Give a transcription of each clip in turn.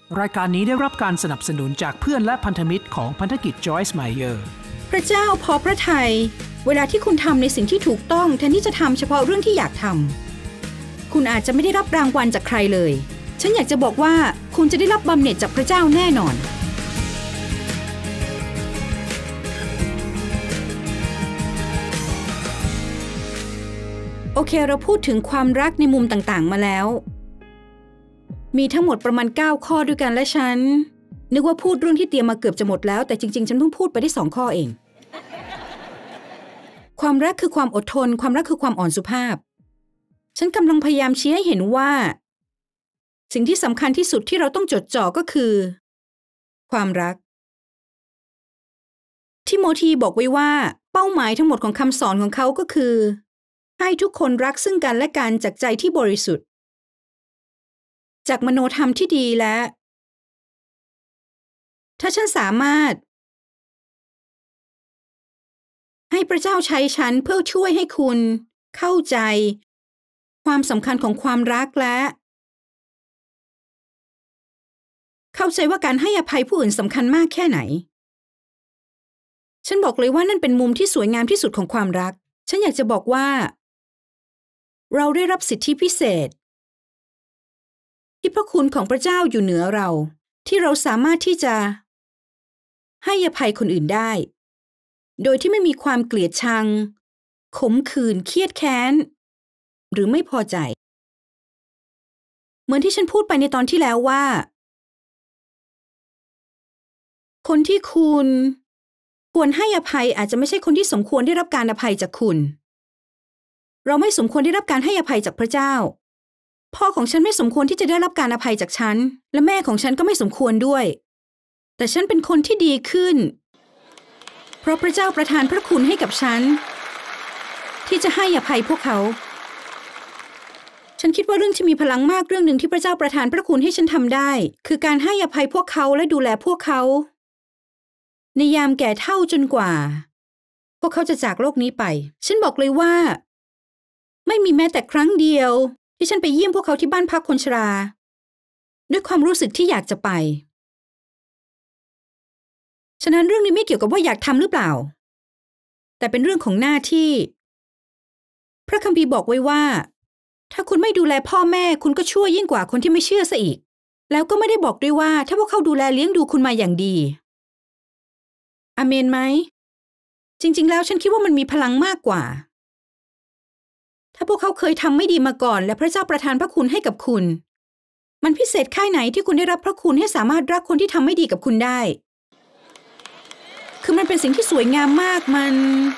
รายการนี้ได้รับการสนับสนุนจากเพื่อนและพันธมิตรของพันธกิจ Joyce Meyer พระเจ้าพอพระทัยเวลาที่คุณทำในสิ่งที่ถูกต้องแทนที่จะทำเฉพาะเรื่องที่อยากทำคุณอาจจะไม่ได้รับรางวัลจากใครเลยฉันอยากจะบอกว่าคุณจะได้รับบำเหน็จจากพระเจ้าแน่นอนโอเคเราพูดถึงความรักในมุมต่างๆมาแล้วมีทั้งหมดประมาณ9ข้อด้วยกันและฉันนึกว่าพูดเรื่องที่เตรียมมาเกือบจะหมดแล้วแต่จริงๆฉันเพิ่งพูดไปได้2ข้อเองความรักคือความอดทนความรักคือความอ่อนสุภาพฉันกำลังพยายามชี้ให้เห็นว่าสิ่งที่สำคัญที่สุดที่เราต้องจดจ่อก็คือความรักทิโมธีบอกไว้ว่าเป้าหมายทั้งหมดของคำสอนของเขาก็คือให้ทุกคนรักซึ่งกันและกันจากใจที่บริสุทธิ์จากมโนธรรมที่ดีและถ้าฉันสามารถให้พระเจ้าใช้ฉันเพื่อช่วยให้คุณเข้าใจความสำคัญของความรักและเข้าใจว่าการให้อภัยผู้อื่นสำคัญมากแค่ไหนฉันบอกเลยว่านั่นเป็นมุมที่สวยงามที่สุดของความรักฉันอยากจะบอกว่าเราได้รับสิทธิพิเศษที่พระคุณของพระเจ้าอยู่เหนือเราที่เราสามารถที่จะให้อภัยคนอื่นได้โดยที่ไม่มีความเกลียดชังขมขื่นเครียดแค้นหรือไม่พอใจเหมือนที่ฉันพูดไปในตอนที่แล้วว่าคนที่คุณควรให้อภัยอาจจะไม่ใช่คนที่สมควรได้รับการอภัยจากคุณเราไม่สมควรได้รับการให้อภัยจากพระเจ้าพ่อของฉันไม่สมควรที่จะได้รับการอภัยจากฉันและแม่ของฉันก็ไม่สมควรด้วยแต่ฉันเป็นคนที่ดีขึ้นเพราะพระเจ้าประทานพระคุณให้กับฉันที่จะให้อภัยพวกเขาฉันคิดว่าเรื่องที่มีพลังมากเรื่องหนึ่งที่พระเจ้าประทานพระคุณให้ฉันทำได้คือการให้อภัยพวกเขาและดูแลพวกเขาในยามแก่เฒ่าจนกว่าพวกเขาจะจากโลกนี้ไปฉันบอกเลยว่าไม่มีแม้แต่ครั้งเดียวที่ฉันไปเยี่ยมพวกเขาที่บ้านพักคนชราด้วยความรู้สึกที่อยากจะไปฉะนั้นเรื่องนี้ไม่เกี่ยวกับว่าอยากทำหรือเปล่าแต่เป็นเรื่องของหน้าที่พระคัมภีร์บอกไว้ว่าถ้าคุณไม่ดูแลพ่อแม่คุณก็ชั่วยิ่งกว่าคนที่ไม่เชื่อซะอีกแล้วก็ไม่ได้บอกด้วยว่าถ้าพวกเขาดูแลเลี้ยงดูคุณมาอย่างดีอาเมนไหมจริงๆแล้วฉันคิดว่ามันมีพลังมากกว่าถ้าพวกเขาเคยทำไม่ดีมาก่อนและพระเจ้าประทานพระคุณให้กับคุณมันพิเศษแค่ไหนที่คุณได้รับพระคุณให้สามารถรักคนที่ทำไม่ดีกับคุณได้คือมันเป็นสิ่งที่สวยงามมากมัน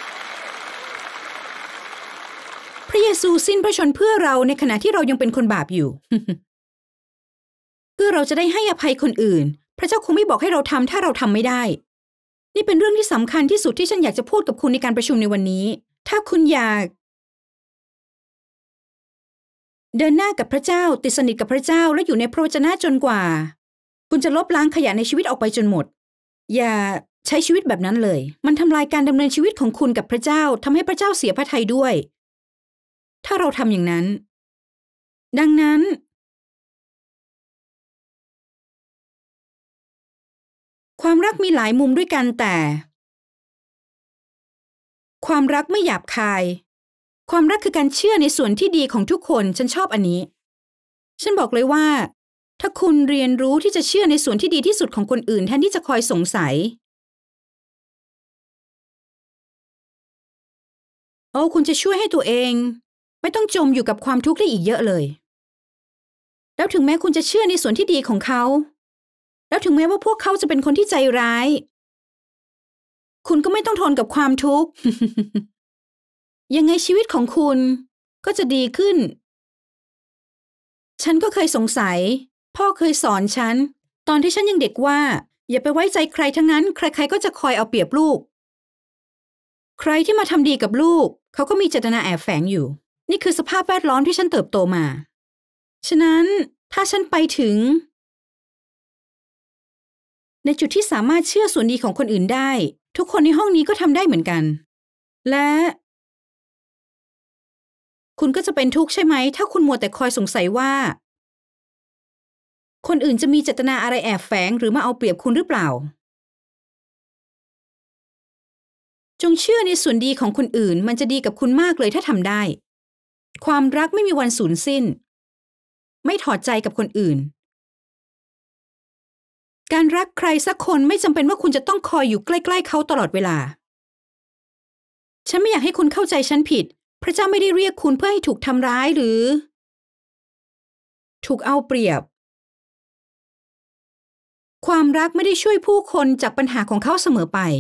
พระเยซูสิ้นพระชนเพื่อเราในขณะที่เรายังเป็นคนบาปอยู่ เพื่อเราจะได้ให้อภัยคนอื่นพระเจ้าคงไม่บอกให้เราทำถ้าเราทำไม่ได้นี่เป็นเรื่องที่สำคัญที่สุดที่ฉันอยากจะพูดกับคุณในการประชุมในวันนี้ถ้าคุณอยากเดินหน้ากับพระเจ้าติดสนิทกับพระเจ้าและอยู่ในพระวจนะจนกว่าคุณจะลบล้างขยะในชีวิตออกไปจนหมดอย่าใช้ชีวิตแบบนั้นเลยมันทำลายการดำเนินชีวิตของคุณกับพระเจ้าทำให้พระเจ้าเสียพระทัยด้วยถ้าเราทำอย่างนั้นดังนั้นความรักมีหลายมุมด้วยกันแต่ความรักไม่หยาบคายความรักคือการเชื่อในส่วนที่ดีของทุกคนฉันชอบอันนี้ฉันบอกเลยว่าถ้าคุณเรียนรู้ที่จะเชื่อในส่วนที่ดีที่สุดของคนอื่นแทนที่จะคอยสงสัยคุณจะช่วยให้ตัวเองไม่ต้องจมอยู่กับความทุกข์ได้อีกเยอะเลยแล้วถึงแม้คุณจะเชื่อในส่วนที่ดีของเขาแล้วถึงแม้ว่าพวกเขาจะเป็นคนที่ใจร้ายคุณก็ไม่ต้องทนกับความทุกข์ ยังไงชีวิตของคุณก็จะดีขึ้นฉันก็เคยสงสัยพ่อเคยสอนฉันตอนที่ฉันยังเด็กว่าอย่าไปไว้ใจใครทั้งนั้นใครๆก็จะคอยเอาเปรียบลูกใครที่มาทำดีกับลูกเขาก็มีเจตนาแอบแฝงอยู่นี่คือสภาพแวดล้อมที่ฉันเติบโตมาฉะนั้นถ้าฉันไปถึงในจุดที่สามารถเชื่อส่วนดีของคนอื่นได้ทุกคนในห้องนี้ก็ทำได้เหมือนกันและคุณก็จะเป็นทุกข์ใช่ไหมถ้าคุณมัวแต่คอยสงสัยว่าคนอื่นจะมีเจตนาอะไรแอบแฝงหรือมาเอาเปรียบคุณหรือเปล่าจงเชื่อในส่วนดีของคนอื่นมันจะดีกับคุณมากเลยถ้าทำได้ความรักไม่มีวันสูญสิ้นไม่ถอดใจกับคนอื่นการรักใครสักคนไม่จำเป็นว่าคุณจะต้องคอยอยู่ใกล้ๆเขาตลอดเวลาฉันไม่อยากให้คุณเข้าใจฉันผิดพระเจ้าไม่ได้เรียกคุณเพื่อให้ถูกทำร้ายหรือถูกเอาเปรียบความรักไม่ได้ช่วยผู้คนจากปัญหาของเขาเสมอไป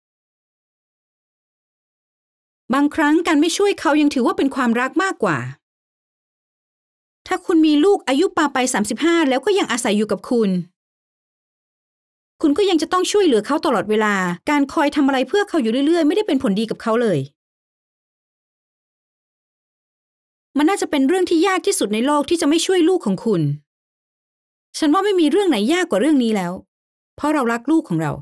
บางครั้งการไม่ช่วยเขายังถือว่าเป็นความรักมากกว่าถ้าคุณมีลูกอายุปาไป35แล้วก็ยังอาศัยอยู่กับคุณก็ยังจะต้องช่วยเหลือเขาตลอดเวลาการคอยทำอะไรเพื่อเขาอยู่เรื่อยๆไม่ได้เป็นผลดีกับเขาเลยมันน่าจะเป็นเรื่องที่ยากที่สุดในโลกที่จะไม่ช่วยลูกของคุณฉันว่าไม่มีเรื่องไหนยากกว่าเรื่องนี้แล้วเพราะเรารักลูกของเรา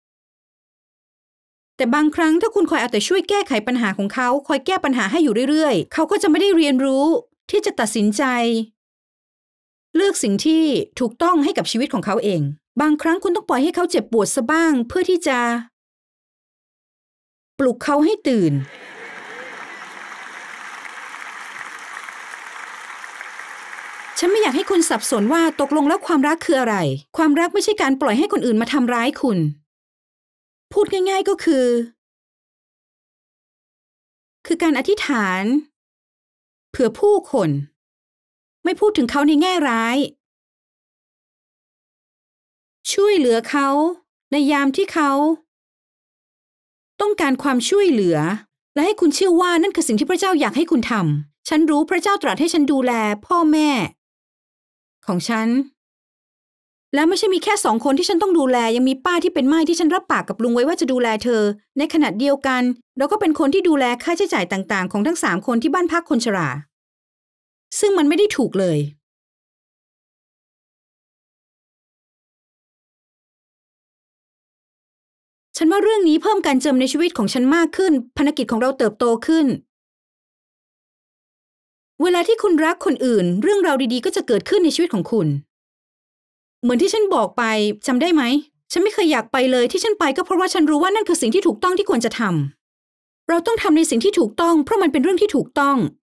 แต่บางครั้งถ้าคุณคอยเอาแต่ช่วยแก้ไขปัญหาของเขาคอยแก้ปัญหาให้อยู่เรื่อยๆเขาก็จะไม่ได้เรียนรู้ที่จะตัดสินใจเลือกสิ่งที่ถูกต้องให้กับชีวิตของเขาเองบางครั้งคุณต้องปล่อยให้เขาเจ็บปวดซะบ้างเพื่อที่จะปลุกเขาให้ตื่นฉันไม่อยากให้คุณสับสนว่าตกลงแล้วความรักคืออะไรความรักไม่ใช่การปล่อยให้คนอื่นมาทำร้ายคุณพูดง่ายๆก็คือการอธิษฐานเผื่อผู้คนไม่พูดถึงเขาในแง่ร้ายช่วยเหลือเขาในยามที่เขาต้องการความช่วยเหลือและให้คุณเชื่อว่านั่นคือสิ่งที่พระเจ้าอยากให้คุณทำฉันรู้พระเจ้าตรัสให้ฉันดูแลพ่อแม่ของฉันและไม่ใช่มีแค่2 คนที่ฉันต้องดูแลยังมีป้าที่เป็นม่ายที่ฉันรับปากกับลุงไว้ว่าจะดูแลเธอในขณะเดียวกันเราก็เป็นคนที่ดูแลค่าใช้จ่ายต่างๆของทั้ง3 คนที่บ้านพักคนชราซึ่งมันไม่ได้ถูกเลยฉันว่าเรื่องนี้เพิ่มการเจิมในชีวิตของฉันมากขึ้นภารกิจของเราเติบโตขึ้นเวลาที่คุณรักคนอื่นเรื่องราวดีๆก็จะเกิดขึ้นในชีวิตของคุณเหมือนที่ฉันบอกไปจำได้ไหมฉันไม่เคยอยากไปเลยที่ฉันไปก็เพราะว่าฉันรู้ว่านั่นคือสิ่งที่ถูกต้องที่ควรจะทำเราต้องทำในสิ่งที่ถูกต้องเพราะมันเป็นเรื่องที่ถูกต้อง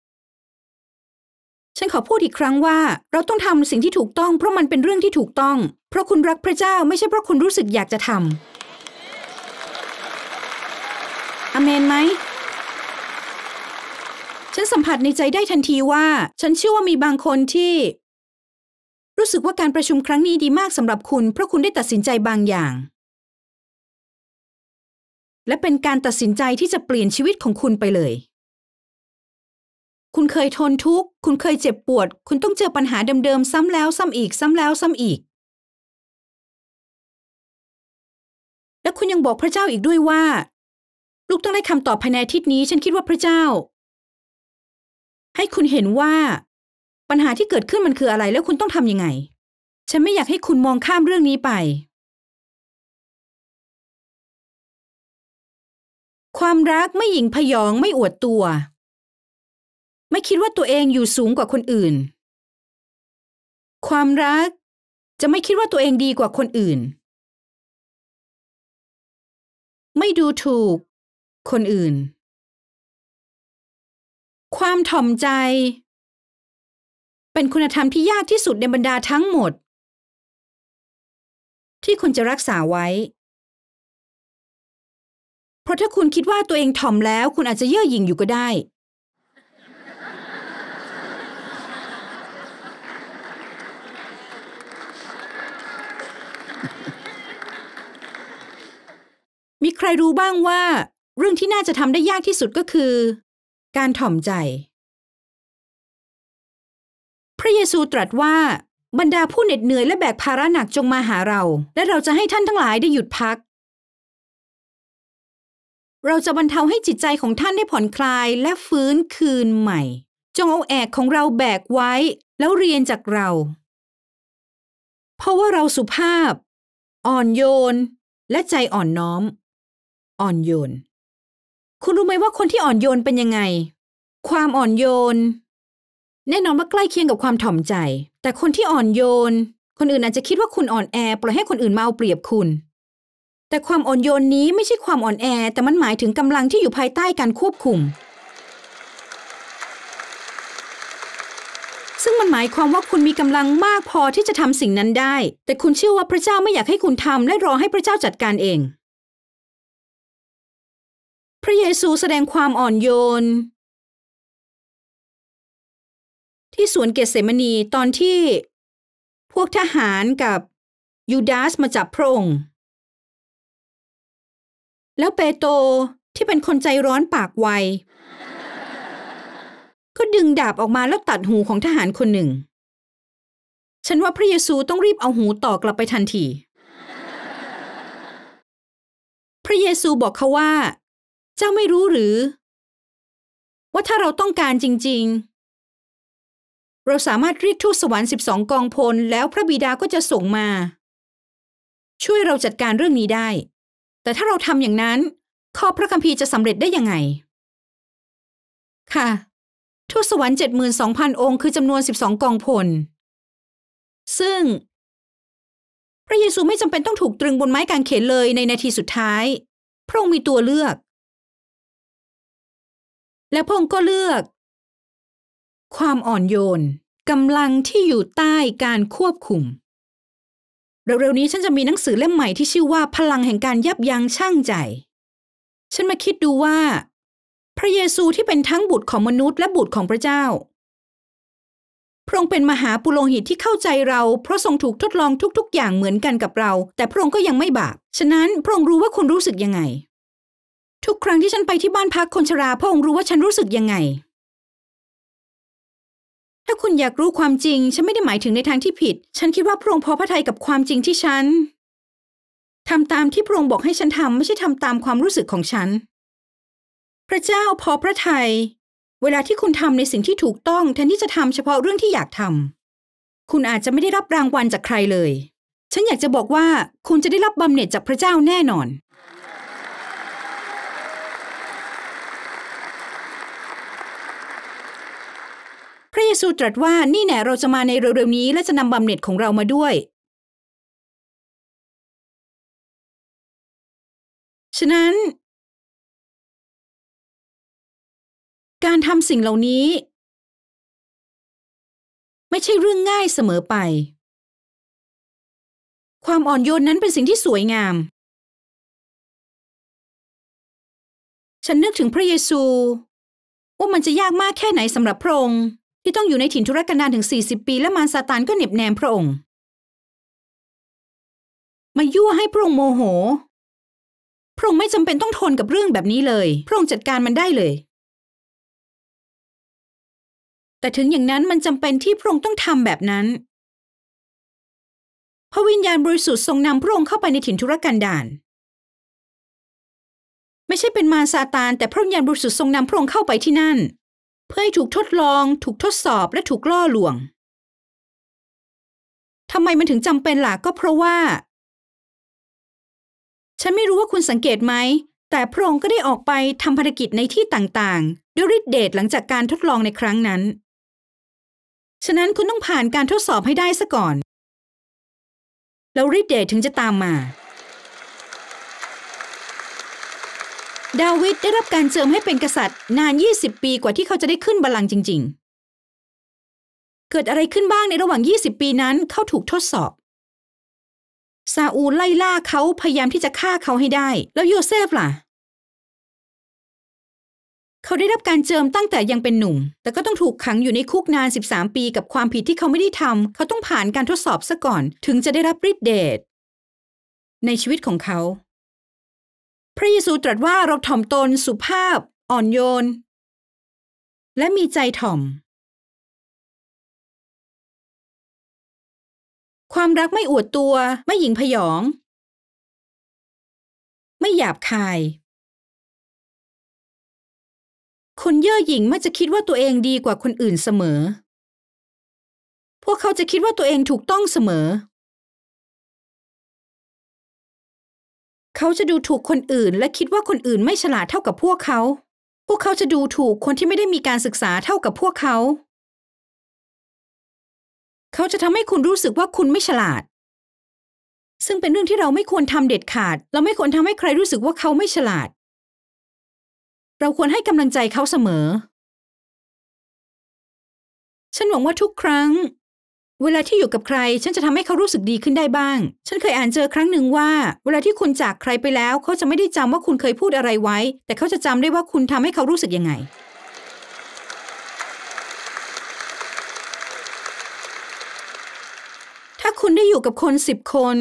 ฉันขอพูดอีกครั้งว่าเราต้องทำสิ่งที่ถูกต้องเพราะมันเป็นเรื่องที่ถูกต้องเพราะคุณรักพระเจ้าไม่ใช่เพราะคุณรู้สึกอยากจะทำอาเมนไหมฉันสัมผัสในใจได้ทันทีว่าฉันเชื่อว่ามีบางคนที่รู้สึกว่าการประชุมครั้งนี้ดีมากสำหรับคุณเพราะคุณได้ตัดสินใจบางอย่างและเป็นการตัดสินใจที่จะเปลี่ยนชีวิตของคุณไปเลยคุณเคยทนทุกข์คุณเคยเจ็บปวดคุณต้องเจอปัญหาเดิมๆซ้ำแล้วซ้ำอีกซ้ำแล้วซ้ำอีกและคุณยังบอกพระเจ้าอีกด้วยว่าลูกต้องได้คำตอบภายในอาทิตย์นี้ฉันคิดว่าพระเจ้าให้คุณเห็นว่าปัญหาที่เกิดขึ้นมันคืออะไรแล้วคุณต้องทำยังไงฉันไม่อยากให้คุณมองข้ามเรื่องนี้ไปความรักไม่หยิ่งพยองไม่อวดตัวไม่คิดว่าตัวเองอยู่สูงกว่าคนอื่นความรักจะไม่คิดว่าตัวเองดีกว่าคนอื่นไม่ดูถูกคนอื่นความถ่อมใจเป็นคุณธรรมที่ยากที่สุดในบรรดาทั้งหมดที่คุณจะรักษาไว้เพราะถ้าคุณคิดว่าตัวเองถ่อมแล้วคุณอาจจะเย่อหยิ่งอยู่ก็ได้มีใครรู้บ้างว่าเรื่องที่น่าจะทำได้ยากที่สุดก็คือการถ่อมใจพระเยซูตรัสว่าบรรดาผู้เหน็ดเหนื่อยและแบกภาระหนักจงมาหาเราและเราจะให้ท่านทั้งหลายได้หยุดพักเราจะบรรเทาให้จิตใจของท่านได้ผ่อนคลายและฟื้นคืนใหม่จงเอาแอกของเราแบกไว้แล้วเรียนจากเราเพราะว่าเราสุภาพอ่อนโยนและใจอ่อนน้อมอ่อนโยนคุณรู้ไหมว่าคนที่อ่อนโยนเป็นยังไงความอ่อนโยนแน่นอนว่าใกล้เคียงกับความถ่อมใจแต่คนที่อ่อนโยนคนอื่นอาจจะคิดว่าคุณอ่อนแอปล่อยให้คนอื่นมาเอาเปรียบคุณแต่ความอ่อนโยนนี้ไม่ใช่ความอ่อนแอแต่มันหมายถึงกำลังที่อยู่ภายใต้การควบคุมซึ่งมันหมายความว่าคุณมีกำลังมากพอที่จะทำสิ่งนั้นได้แต่คุณเชื่อว่าพระเจ้าไม่อยากให้คุณทำและรอให้พระเจ้าจัดการเองพระเยซูแสดงความอ่อนโยนที่สวนเกตเสมานีตอนที่พวกทหารกับยูดาสมาจับพระองค์แล้วเปโตรที่เป็นคนใจร้อนปากไวก็ดึงดาบออกมาแล้วตัดหูของทหารคนหนึ่งฉันว่าพระเยซูต้องรีบเอาหูต่อกลับไปทันทีพระเยซูบอกเขาว่าเจ้าไม่รู้หรือว่าถ้าเราต้องการจริงๆเราสามารถเรียกทูตสวรรค์12กองพลแล้วพระบิดาก็จะส่งมาช่วยเราจัดการเรื่องนี้ได้แต่ถ้าเราทำอย่างนั้นข้อพระคัมภีร์จะสำเร็จได้ยังไงค่ะทูตสวรรค์ 72,000 องค์คือจำนวน12กองพลซึ่งพระเยซูไม่จำเป็นต้องถูกตรึงบนไม้กางเขนเลยในนาทีสุดท้ายพระองค์มีตัวเลือกและพระองค์ก็เลือกความอ่อนโยนกำลังที่อยู่ใต้การควบคุมเร็วๆนี้ฉันจะมีหนังสือเล่มใหม่ที่ชื่อว่าพลังแห่งการยับยั้งชั่งใจฉันมาคิดดูว่าพระเยซูที่เป็นทั้งบุตรของมนุษย์และบุตรของพระเจ้าพระองค์เป็นมหาปุโรหิตที่เข้าใจเราเพราะทรงถูกทดลองทุกๆอย่างเหมือนกันกับเราแต่พระองค์ก็ยังไม่บาปฉะนั้นพระองค์รู้ว่าคุณรู้สึกยังไงทุกครั้งที่ฉันไปที่บ้านพักคนชราพระองค์รู้ว่าฉันรู้สึกยังไงถ้าคุณอยากรู้ความจริงฉันไม่ได้หมายถึงในทางที่ผิดฉันคิดว่าพระองค์พอพระทัยกับความจริงที่ฉันทำตามที่พระองค์บอกให้ฉันทำไม่ใช่ทำตามความรู้สึกของฉันพระเจ้าพอพระทัยเวลาที่คุณทำในสิ่งที่ถูกต้องแทนที่จะทำเฉพาะเรื่องที่อยากทำคุณอาจจะไม่ได้รับรางวัลจากใครเลยฉันอยากจะบอกว่าคุณจะได้รับบำเหน็จจากพระเจ้าแน่นอนพระเยซูตรัสว่านี่แน่เราจะมาในเร็วๆนี้และจะนำบำเหน็จของเรามาด้วยฉะนั้นการทำสิ่งเหล่านี้ไม่ใช่เรื่องง่ายเสมอไปความอ่อนโยนนั้นเป็นสิ่งที่สวยงามฉันนึกถึงพระเยซูว่ามันจะยากมากแค่ไหนสำหรับพระองค์ที่ต้องอยู่ในถิ่นทุรกันดารถึง40 ปีและมารซาตานก็เหน็บแนมพระองค์มายั่วให้พระองค์โมโหพระองค์ไม่จำเป็นต้องทนกับเรื่องแบบนี้เลยพระองค์จัดการมันได้เลยแต่ถึงอย่างนั้นมันจำเป็นที่พระองค์ต้องทำแบบนั้นพระวิญญาณบริสุทธิ์ทรงนำพระองค์เข้าไปในถิ่นทุรกันดารไม่ใช่เป็นมารซาตานแต่พระวิญญาณบริสุทธิ์ทรงนำพระองค์เข้าไปที่นั่นเพื่อให้ถูกทดลองถูกทดสอบและถูกล่อลวงทำไมมันถึงจำเป็นล่ะก็เพราะว่าฉันไม่รู้ว่าคุณสังเกตไหมแต่พระองค์ก็ได้ออกไปทำภารกิจในที่ต่างๆด้วยฤทธิ์เดชหลังจากการทดลองในครั้งนั้นฉะนั้นคุณต้องผ่านการทดสอบให้ได้ซะก่อนแล้วฤทธิ์เดชถึงจะตามมาดาวิดได้รับการเจิมให้เป็นกษัตริย์นาน20 ปีกว่าที่เขาจะได้ขึ้นบัลลังก์จริงๆเกิดอะไรขึ้นบ้างในระหว่าง20 ปีนั้นเขาถูกทดสอบซาอูลไล่ล่าเขาพยายามที่จะฆ่าเขาให้ได้แล้วโยเซฟล่ะเขาได้รับการเจิมตั้งแต่ยังเป็นหนุ่มแต่ก็ต้องถูกขังอยู่ในคุกนาน13 ปีกับความผิดที่เขาไม่ได้ทำเขาต้องผ่านการทดสอบซะก่อนถึงจะได้รับฤทธิ์เดชในชีวิตของเขาพระเยซูตรัสว่าเราถ่อมตนสุภาพอ่อนโยนและมีใจถ่อมความรักไม่อวดตัวไม่หยิ่งพยองไม่หยาบคายคนเย่อหยิ่งมักจะคิดว่าตัวเองดีกว่าคนอื่นเสมอพวกเขาจะคิดว่าตัวเองถูกต้องเสมอเขาจะดูถูกคนอื่นและคิดว่าคนอื่นไม่ฉลาดเท่ากับพวกเขาจะดูถูกคนที่ไม่ได้มีการศึกษาเท่ากับพวกเขาเขาจะทำให้คุณรู้สึกว่าคุณไม่ฉลาดซึ่งเป็นเรื่องที่เราไม่ควรทำเด็ดขาดเราไม่ควรทำให้ใครรู้สึกว่าเขาไม่ฉลาดเราควรให้กำลังใจเขาเสมอฉันหวังว่าทุกครั้งเวลาที่อยู่กับใครฉันจะทำให้เขารู้สึกดีขึ้นได้บ้างฉันเคยอ่านเจอครั้งหนึ่งว่าเวลาที่คุณจากใครไปแล้วเขาจะไม่ได้จำว่าคุณเคยพูดอะไรไว้แต่เขาจะจำได้ว่าคุณทำให้เขารู้สึกยังไงถ้าคุณได้อยู่กับคน10 คน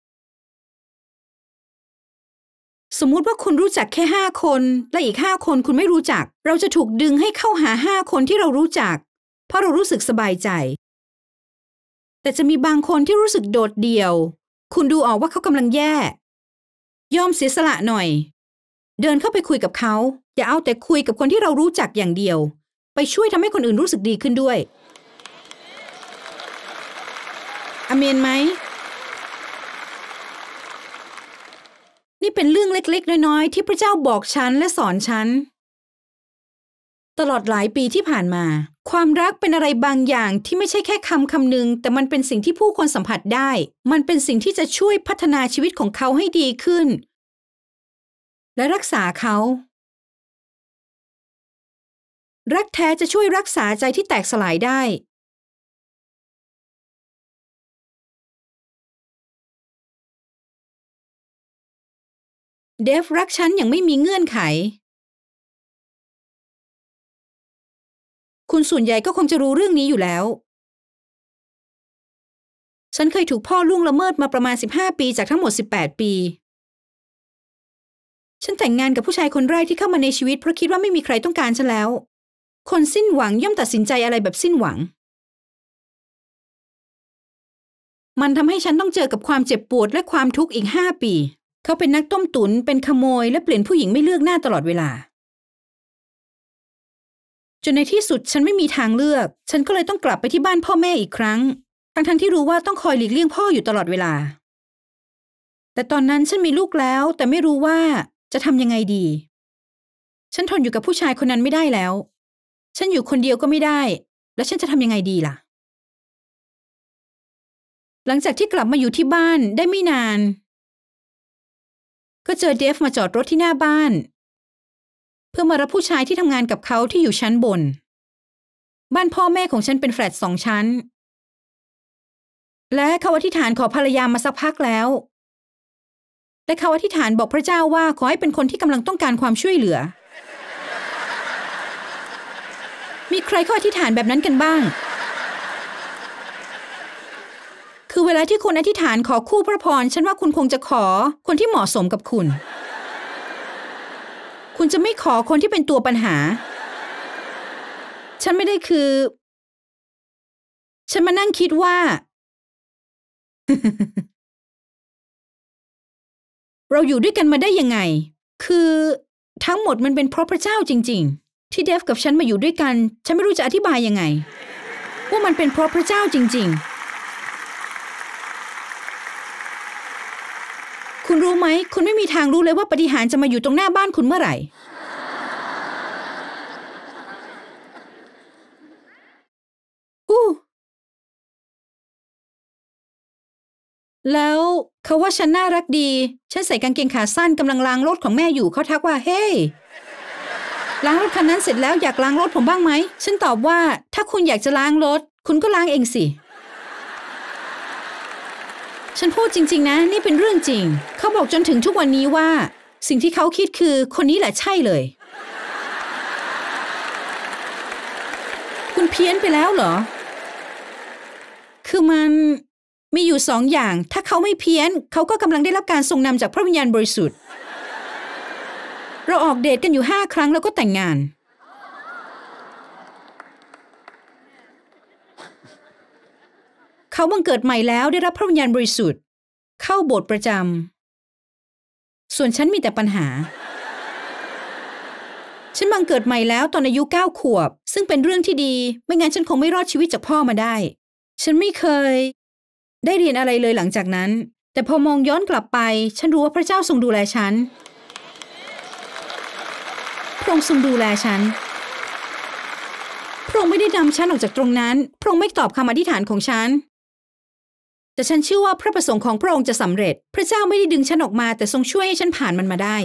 สมมุติว่าคุณรู้จักแค่5 คนและอีก5 คนคุณไม่รู้จักเราจะถูกดึงให้เข้าหา5 คนที่เรารู้จักเพราะเรารู้สึกสบายใจแต่จะมีบางคนที่รู้สึกโดดเดี่ยวคุณดูออกว่าเขากำลังแย่ยอมเสียสละหน่อยเดินเข้าไปคุยกับเขาอย่าเอาแต่คุยกับคนที่เรารู้จักอย่างเดียวไปช่วยทำให้คนอื่นรู้สึกดีขึ้นด้วยอาเมนไหมนี่เป็นเรื่องเล็กๆน้อยๆที่พระเจ้าบอกฉันและสอนฉันตลอดหลายปีที่ผ่านมาความรักเป็นอะไรบางอย่างที่ไม่ใช่แค่คำหนึ่งแต่มันเป็นสิ่งที่ผู้คนสัมผัสได้มันเป็นสิ่งที่จะช่วยพัฒนาชีวิตของเขาให้ดีขึ้นและรักษาเขารักแท้จะช่วยรักษาใจที่แตกสลายได้เดฟรักฉันอย่างไม่มีเงื่อนไขคุณส่วนใหญ่ก็คงจะรู้เรื่องนี้อยู่แล้วฉันเคยถูกพ่อล่วงละเมิดมาประมาณ15 ปีจากทั้งหมด18 ปีฉันแต่งงานกับผู้ชายคนแรกที่เข้ามาในชีวิตเพราะคิดว่าไม่มีใครต้องการฉันแล้วคนสิ้นหวังย่อมตัดสินใจอะไรแบบสิ้นหวังมันทำให้ฉันต้องเจอกับความเจ็บปวดและความทุกข์อีก5 ปีเขาเป็นนักต้มตุ๋นเป็นขโมยและเปลี่ยนผู้หญิงไม่เลือกหน้าตลอดเวลาจนในที่สุดฉันไม่มีทางเลือกฉันก็เลยต้องกลับไปที่บ้านพ่อแม่อีกครั้งทั้งที่รู้ว่าต้องคอยหลีกเลี่ยงพ่ออยู่ตลอดเวลาแต่ตอนนั้นฉันมีลูกแล้วแต่ไม่รู้ว่าจะทำยังไงดีฉันทนอยู่กับผู้ชายคนนั้นไม่ได้แล้วฉันอยู่คนเดียวก็ไม่ได้แล้วฉันจะทำยังไงดีล่ะหลังจากที่กลับมาอยู่ที่บ้านได้ไม่นานก็เจอเดฟมาจอดรถที่หน้าบ้านเพื่อมารับผู้ชายที่ทำงานกับเขาที่อยู่ชั้นบนบ้านพ่อแม่ของฉันเป็นแฟลต2 ชั้นและเขาอธิษฐานขอภรรยามาสักพักแล้วและเขาอธิษฐานบอกพระเจ้าว่าขอให้เป็นคนที่กำลังต้องการความช่วยเหลือมีใครเขาอธิษฐานแบบนั้นกันบ้างคือเวลาที่คุณอธิษฐานขอคู่พระพรฉันว่าคุณคงจะขอคนที่เหมาะสมกับคุณคุณจะไม่ขอคนที่เป็นตัวปัญหาฉันไม่ได้ฉันมานั่งคิดว่า เราอยู่ด้วยกันมาได้ยังไงคือทั้งหมดมันเป็นเพราะพระเจ้าจริงๆที่เดฟกับฉันมาอยู่ด้วยกันฉันไม่รู้จะอธิบายยังไงว่ามันเป็นเพราะพระเจ้าจริงๆคุณรู้ไหมคุณไม่มีทางรู้เลยว่าปาฏิหาริย์จะมาอยู่ตรงหน้าบ้านคุณเมื่อไหร่แล้วเขาว่าฉันน่ารักดีฉันใส่กางเกงขาสั้นกำลังล้างรถของแม่อยู่เขาทักว่าเฮ้ ล้างรถคันนั้นเสร็จแล้วอยากล้างรถผมบ้างไหมฉันตอบว่าถ้าคุณอยากจะล้างรถคุณก็ล้างเองสิฉันพูดจริงๆนะนี่เป็นเรื่องจริงเขาบอกจนถึงทุกวันนี้ว่าสิ่งที่เขาคิดคือคนนี้แหละใช่เลยคุณเพี้ยนไปแล้วเหรอคือมันมีอยู่2 อย่างถ้าเขาไม่เพี้ยนเขาก็กำลังได้รับการทรงนำจากพระวิญญาณบริสุทธิ์เราออกเดทกันอยู่5 ครั้งแล้วก็แต่งงานเขาบังเกิดใหม่แล้วได้รับพระวิญญาณบริสุทธิ์เข้าโบสถ์ประจำส่วนฉันมีแต่ปัญหาฉันบังเกิดใหม่แล้วตอนอายุ9 ขวบซึ่งเป็นเรื่องที่ดีไม่งั้นฉันคงไม่รอดชีวิตจากพ่อมาได้ฉันไม่เคยได้เรียนอะไรเลยหลังจากนั้นแต่พอมองย้อนกลับไปฉันรู้ว่าพระเจ้าทรงดูแลฉันพระองค์ทรงดูแลฉันพระระองค์ไม่ได้นำฉันออกจากตรงนั้นพระองค์ไม่ตอบคำอธิษฐานของฉันแต่ฉันเชื่อว่าพระประสงค์ของพระองค์จะสำเร็จพระเจ้าไม่ได้ดึงฉันออกมาแต่ทรงช่วยให้ฉันผ่านมันมาได้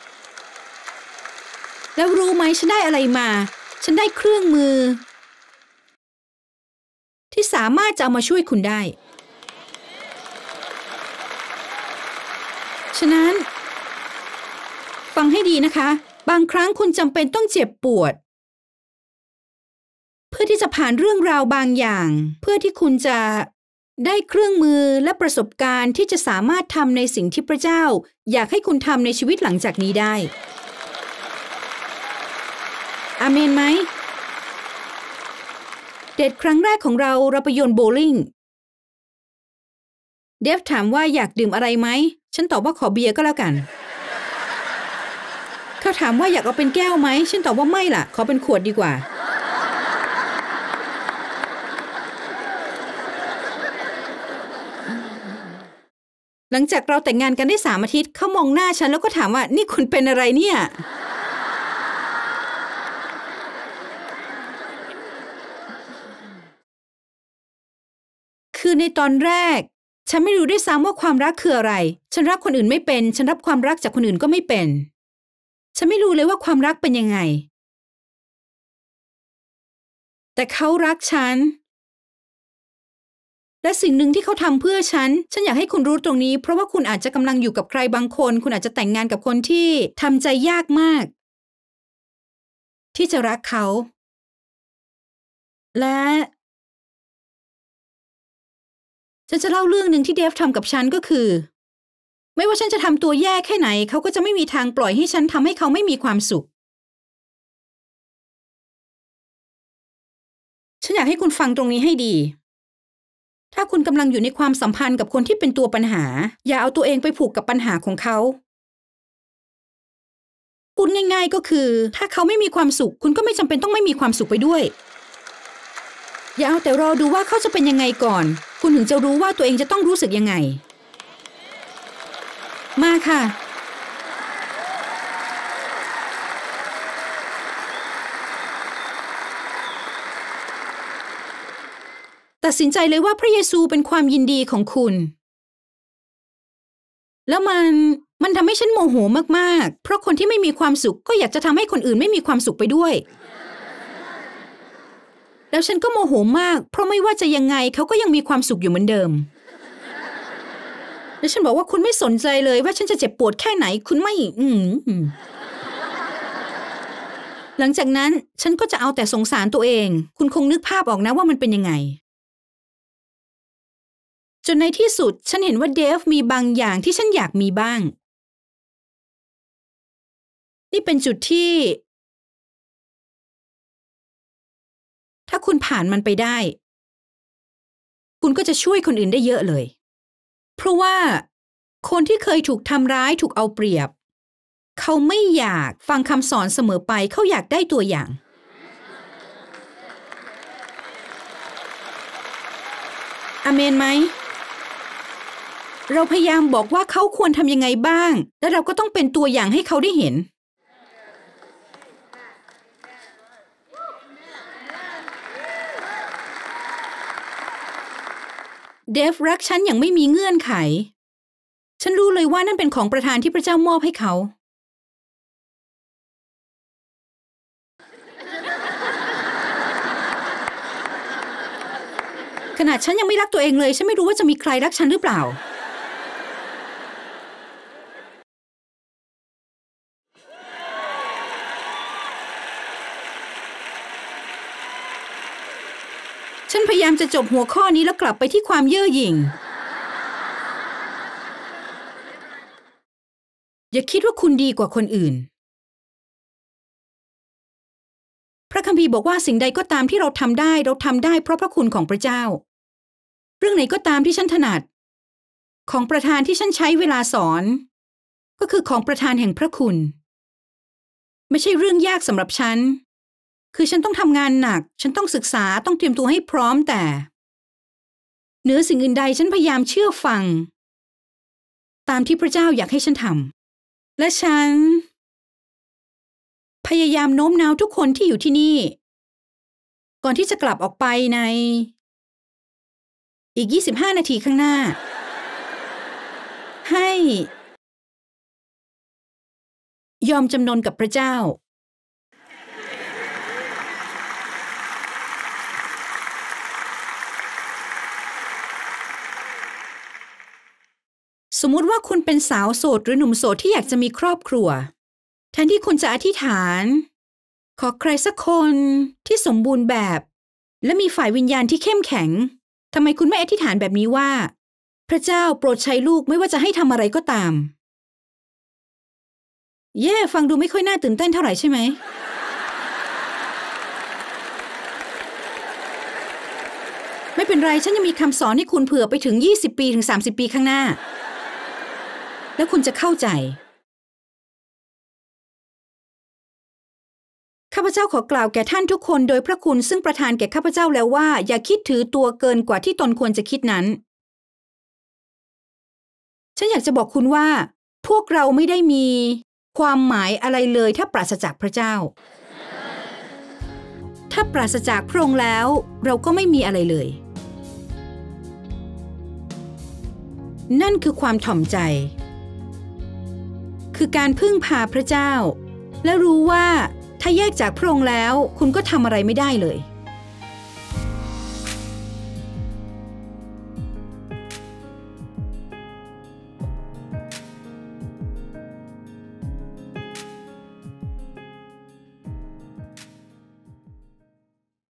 แล้วรู้ไหมฉันได้อะไรมาฉันได้เครื่องมือที่สามารถจะเอามาช่วยคุณได้ฉะนั้นฟังให้ดีนะคะบางครั้งคุณจำเป็นต้องเจ็บปวดเพื่อที่จะผ่านเรื่องราวบางอย่างเพื่อที่คุณจะได้เครื่องมือและประสบการณ์ที่จะสามารถทำในสิ่งที่พระเจ้าอยากให้คุณทำในชีวิตหลังจากนี้ได้อาเมนไหมเดทครั้งแรกของเราไปโยนโบว์ลิ่งเดฟถามว่าอยากดื่มอะไรไหมฉันตอบว่าขอเบียร์ก็แล้วกันเขาถามว่าอยากเอาเป็นแก้วไหมฉันตอบว่าไม่ล่ะขอเป็นขวดดีกว่าหลังจากเราแต่งงานกันได้3 อาทิตย์เขามองหน้าฉันแล้วก็ถามว่านี่คุณเป็นอะไรเนี่ยคือในตอนแรกฉันไม่รู้ด้วยซ้ำว่าความรักคืออะไรฉันรักคนอื่นไม่เป็นฉันรับความรักจากคนอื่นก็ไม่เป็นฉันไม่รู้เลยว่าความรักเป็นยังไงแต่เขารักฉันและสิ่งหนึ่งที่เขาทำเพื่อฉันอยากให้คุณรู้ตรงนี้เพราะว่าคุณอาจจะกำลังอยู่กับใครบางคนคุณอาจจะแต่งงานกับคนที่ทำใจยากมากที่จะรักเขาและฉันจะเล่าเรื่องหนึ่งที่เดฟทำกับฉันก็คือไม่ว่าฉันจะทำตัวแย่แค่ไหนเขาก็จะไม่มีทางปล่อยให้ฉันทำให้เขาไม่มีความสุขฉันอยากให้คุณฟังตรงนี้ให้ดีถ้าคุณกำลังอยู่ในความสัมพันธ์กับคนที่เป็นตัวปัญหาอย่าเอาตัวเองไปผูกกับปัญหาของเขาพูดง่ายๆก็คือถ้าเขาไม่มีความสุขคุณก็ไม่จำเป็นต้องไม่มีความสุขไปด้วยอย่าเอาแต่รอดูว่าเขาจะเป็นยังไงก่อนคุณถึงจะรู้ว่าตัวเองจะต้องรู้สึกยังไงมาค่ะตัดสินใจเลยว่าพระเยซูเป็นความยินดีของคุณแล้วมันทำให้ฉันโมโหมากๆเพราะคนที่ไม่มีความสุขก็อยากจะทำให้คนอื่นไม่มีความสุขไปด้วยแล้วฉันก็โมโหมากเพราะไม่ว่าจะยังไงเขาก็ยังมีความสุขอยู่เหมือนเดิมแล้วฉันบอกว่าคุณไม่สนใจเลยว่าฉันจะเจ็บปวดแค่ไหนคุณไม่หลังจากนั้นฉันก็จะเอาแต่สงสารตัวเองคุณคงนึกภาพออกนะว่ามันเป็นยังไงจนในที่สุดฉันเห็นว่าเดฟมีบางอย่างที่ฉันอยากมีบ้างนี่เป็นจุดที่ถ้าคุณผ่านมันไปได้คุณก็จะช่วยคนอื่นได้เยอะเลยเพราะว่าคนที่เคยถูกทำร้ายถูกเอาเปรียบเขาไม่อยากฟังคำสอนเสมอไปเขาอยากได้ตัวอย่างอาเมนไหมเราพยายามบอกว่าเขาควรทำยังไงบ้างและเราก็ต้องเป็นตัวอย่างให้เขาได้เห็นเดฟรักฉันอย่างไม่มีเงื่อนไขฉันรู้เลยว่านั่นเป็นของประทานที่พระเจ้ามอบให้เขาขนาดฉันยังไม่รักตัวเองเลยฉันไม่รู้ว่าจะมีใครรักฉันหรือเปล่าฉันพยายามจะจบหัวข้อนี้แล้วกลับไปที่ความเย่อหยิ่งอย่าคิดว่าคุณดีกว่าคนอื่นพระคัมภีร์บอกว่าสิ่งใดก็ตามที่เราทำได้เพราะพระคุณของพระเจ้าเรื่องไหนก็ตามที่ฉันถนัดของประธานที่ฉันใช้เวลาสอนก็คือของประธานแห่งพระคุณไม่ใช่เรื่องยากสำหรับฉันคือฉันต้องทำงานหนักฉันต้องศึกษาต้องเตรียมตัวให้พร้อมแต่เหนือสิ่งอื่นใดฉันพยายามเชื่อฟังตามที่พระเจ้าอยากให้ฉันทำและฉันพยายามโน้มน้าวทุกคนที่อยู่ที่นี่ก่อนที่จะกลับออกไปในอีก25 นาทีข้างหน้าให้ยอมจำนนกับพระเจ้าสมมุติว่าคุณเป็นสาวโสดหรือหนุ่มโสดที่อยากจะมีครอบครัวแทนที่คุณจะอธิษฐานขอใครสักคนที่สมบูรณ์แบบและมีฝ่ายวิญญาณที่เข้มแข็งทำไมคุณไม่อธิษฐานแบบนี้ว่าพระเจ้าโปรดใช้ลูกไม่ว่าจะให้ทำอะไรก็ตามฟังดูไม่ค่อยน่าตื่นเต้นเท่าไหร่ใช่ไหมไม่เป็นไรฉันยังมีคำสอนให้คุณเผื่อไปถึง20 ปีถึง30 ปีข้างหน้าแล้วคุณจะเข้าใจข้าพเจ้าขอกล่าวแก่ท่านทุกคนโดยพระคุณซึ่งประทานแก่ข้าพเจ้าแล้วว่าอย่าคิดถือตัวเกินกว่าที่ตนควรจะคิดนั้นฉันอยากจะบอกคุณว่าพวกเราไม่ได้มีความหมายอะไรเลยถ้าปราศจากพระเจ้าถ้าปราศจากพระองค์แล้วเราก็ไม่มีอะไรเลยนั่นคือความถ่อมใจคือการพึ่งพาพระเจ้าและรู้ว่าถ้าแยกจากพระองค์แล้วคุณก็ทำอะไรไม่ได้เลย